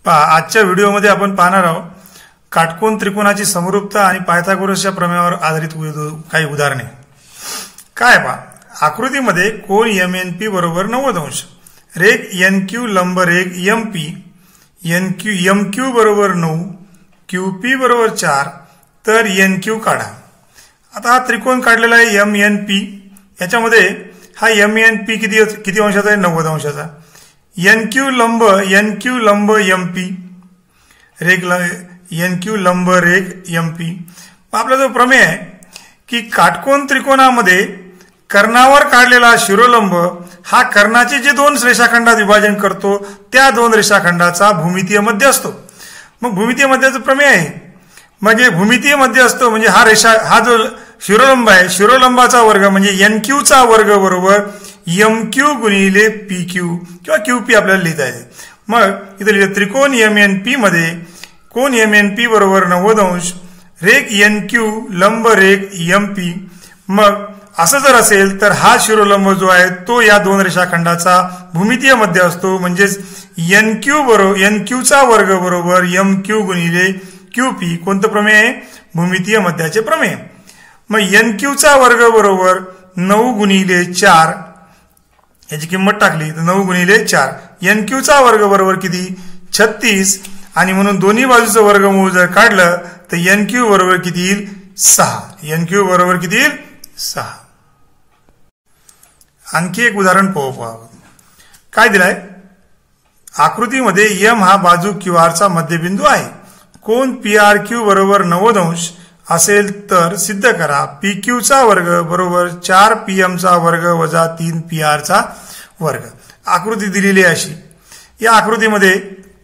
आजच्या व्हिडिओमध्ये आपण पाहणार आहोत काटकोन त्रिकोणाची समरूपता आणि पायथागोरसच्या प्रमेयावर आधारित काही उदाहरणे। काय पहा, आकृतीमध्ये कोन MNP बरोबर 90 अंश, रेघ NQ लंब रेघ MP, MQ बरोबर 9, QP बरोबर 4, तर NQ काढा। आता हा त्रिकोण काढलेला आहे MNP, याच्यामध्ये हा MNP किती अंशाचा आहे? 90 अंशाचा। NQ लंब MP, रेघ NQ लंब रेघ MP। आपला जो प्रमेय आहे की काटकोन त्रिकोणामध्ये कर्णावर काढलेला शिरोलंब हा कर्णाचे जे दोन रेषाखंडात विभाजन करतो त्या दोन रेषाखंडाचा भूमितीय मध्य असतो। मग भूमितीय मध्याचं प्रमेय आहे, म्हणजे भूमितीय मध्य असतो म्हणजे हा जो शिरोलंब आहे, शिरोलंबाचा वर्ग म्हणजे NQ चा वर्ग बरोबर MQ गुणिले PQ किंवा QP आपल्याला लिहिता येते। मग इथे लिहिलं त्रिकोण MNP मध्ये कोन MNP बरोबर 90 अंश, रेघ NQ लंब रेघ MP। मग असं जर असेल तर हा शिरोलंब जो आहे तो या दोन रेषाखंडाचा भूमितीय मध्य असतो, म्हणजेच NQ चा वर्ग बरोबर MQ गुणिले QP। कोणतं प्रमेय आहे? भूमितीय मध्याचे प्रमेय। मग NQ चा वर्ग बरोबर 9 गुणिले 4, याची किंमत टाकली तर 9 गुणिले 4, NQ चा वर्ग बरोबर किती? 36, आणि म्हणून दोन्ही बाजूचं वर्गमूळ जर काढलं तर NQ बरोबर किती येईल? 6। NQ बरोबर किती येईल? 6। आणखी एक उदाहरण पाहू। काय दिलाय? आकृतीमध्ये M हा बाजू QR चा मध्यबिंदू आहे। कोन PRQ बरोबर 90 अंश असेल तर सिद्ध करा PQ चा वर्ग बरोबर 4PM चा वर्ग वजा 3PR चा वर्ग। आकृती दिलेली आहे अशी, या आकृतीमध्ये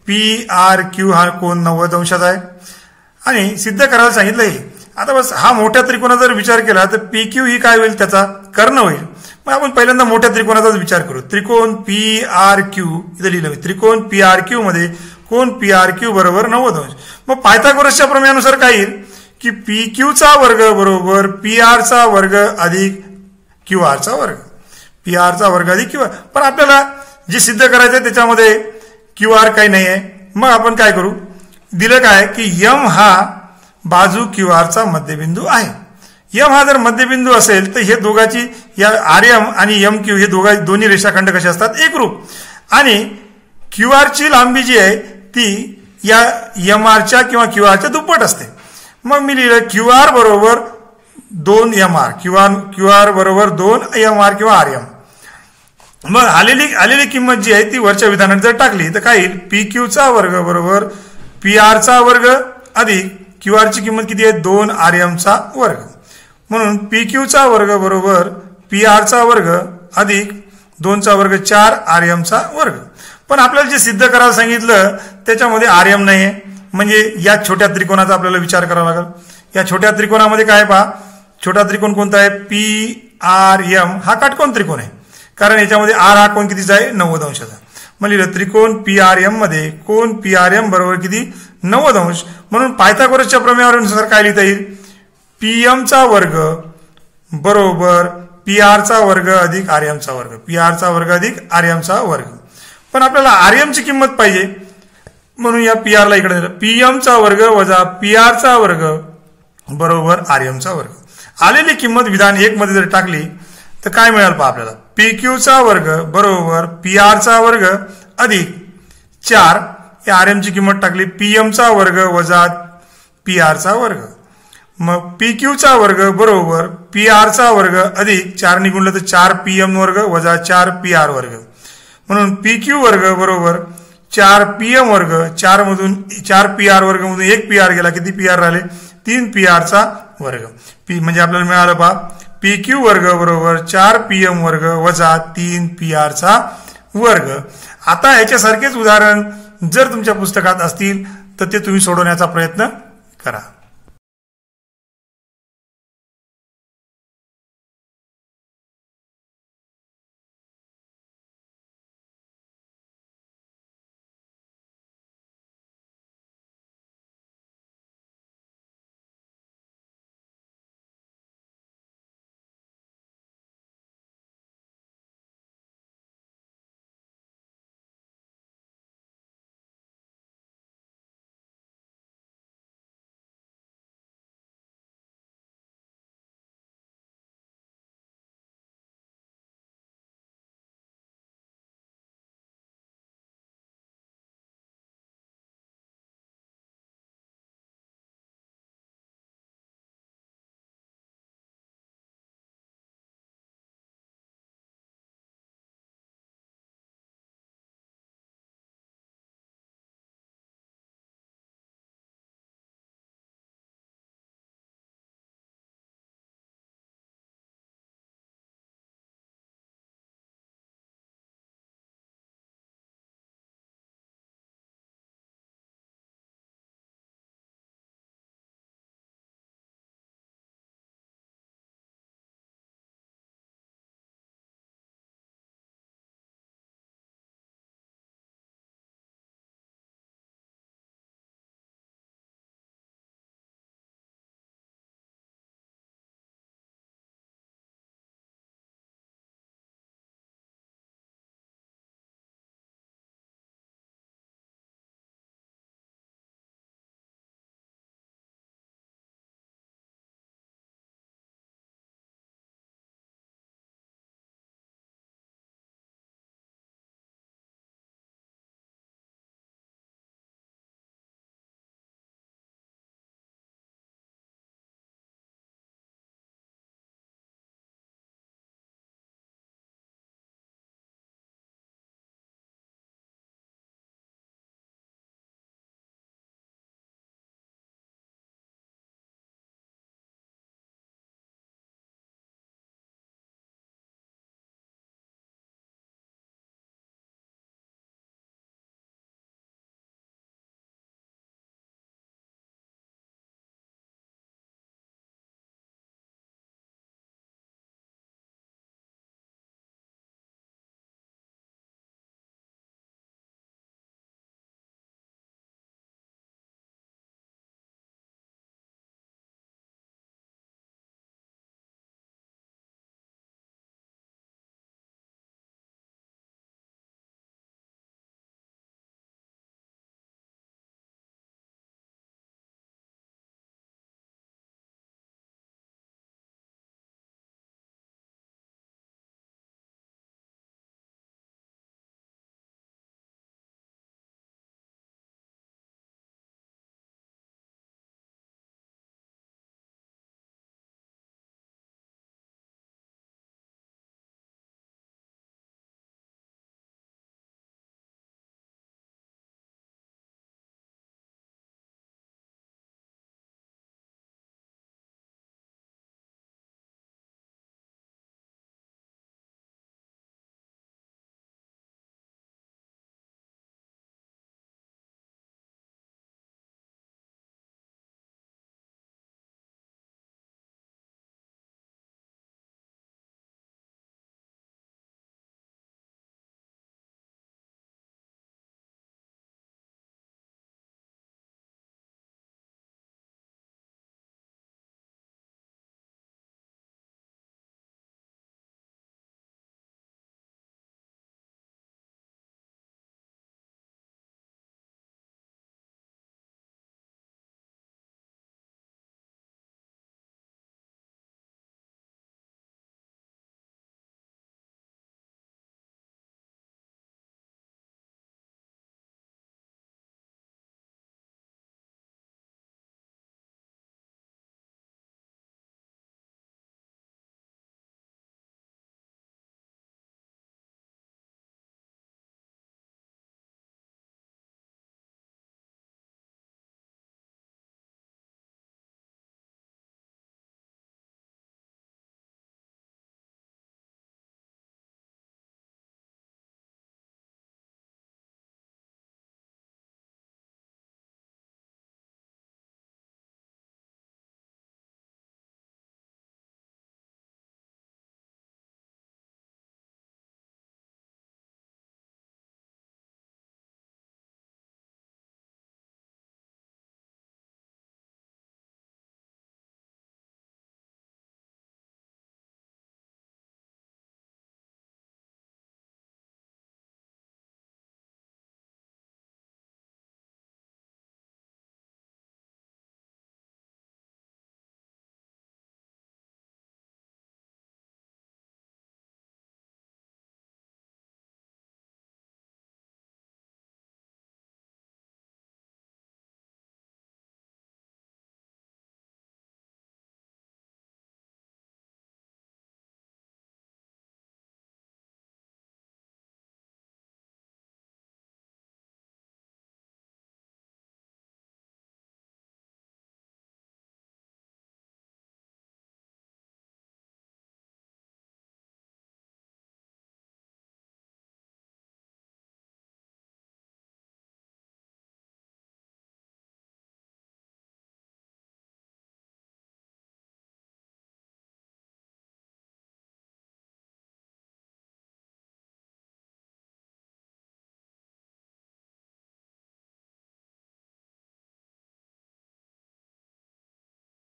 PRQ हा कोन 90 अंशाचा आहे आणि सिद्ध करायला सांगितलंय। आता बस हा मोठ्या त्रिकोणाचा जर विचार केला तर PQ ही काय होईल? त्याचा कर्ण होईल। मग आपण पहिल्यांदा मोठ्या त्रिकोणाचाच विचार करू। त्रिकोण PRQ इथे लिहिलं, त्रिकोण PRQ मध्ये कोन PRQ बरोबर 90 अंश। मग पायथागोरसच्या प्रमेयानुसार काय येईल की PQ चा वर्ग बरोबर PR चा वर्ग अधिक QR चा वर्ग, PR चा वर्ग अधिक QR। पण आपल्याला जे सिद्ध करायचं त्याच्यामध्ये QR काही नाही आहे। मग आपण काय करू? दिलं काय की M हा बाजू QR चा मध्यबिंदू आहे। M हा जर मध्यबिंदू असेल तर हे दोघांची या RM आणि MQ हे दोन्ही रेषाखंड कसे असतात? एकरूप, आणि QR ची लांबी जी आहे ती या MR च्या किंवा QR च्या दुप्पट असते। मग मी लिहिलं QR बरोबर 2MR, QR बरोबर 2MR किंवा RM। मग आलेली किंमत जी आहे ती वरच्या विधानात जर टाकली तर काय येईल? PQ चा वर्ग बरोबर PR चा वर्ग अधिक QR ची किंमत किती आहे? 2RM चा वर्ग। म्हणून PQ चा वर्ग बरोबर PR चा वर्ग अधिक 2 चा वर्ग 4RM चा वर्ग। पण आपल्याला जे सिद्ध करायला सांगितलं त्याच्यामध्ये RM नाही आहे, म्हणजे या छोट्या त्रिकोणाचा आपल्याला विचार करावा लागेल। या छोट्या त्रिकोणामध्ये काय पहा, छोटा त्रिकोण कोणता आहे? PRM हा काटकोन त्रिकोण आहे, कारण याच्यामध्ये R हा कोण कितीचा आहे? 90 अंशाचा। मग लिहिलं त्रिकोण PRM मध्ये कोन PRM बरोबर किती? 90 अंश। म्हणून पायथागोरसच्या प्रमेयानुसार काय लिहिता येईल? PM चा वर्ग बरोबर PR चा वर्ग अधिक RM चा वर्ग, PR चा वर्ग अधिक RM चा वर्ग। पण आपल्याला RM ची किंमत पाहिजे, म्हणून या PR ला इकडे दिलं, PM चा वर्ग वजा PR चा वर्ग बरोबर RM चा वर्ग। आलेली किंमत विधान 1 मध्ये जर टाकली तर काय मिळाल पहा आपल्याला? PQ चा वर्ग बरोबर PR चा वर्ग अधिक 4, या RM ची किंमत टाकली, PM चा वर्ग वजा PR चा वर्ग। मग PQ चा वर्ग बरोबर PR चा वर्ग अधिक 4 ने गुणलं तर 4PM वर्ग वजा 4PR वर्ग। म्हणून PQ वर्ग बरोबर 4PM वर्ग, 4PR वर्ग मधून 1 PR गेला, किती PR राहिले? 3PR चा वर्ग। म्हणजे आपल्याला मिळालं पहा PQ वर्ग बरोबर 4PM वर्ग वजा 3PR चा वर्ग। आता याच्यासारखेच उदाहरण जर तुमच्या पुस्तकात असतील तर ते तुम्ही सोडवण्याचा प्रयत्न करा।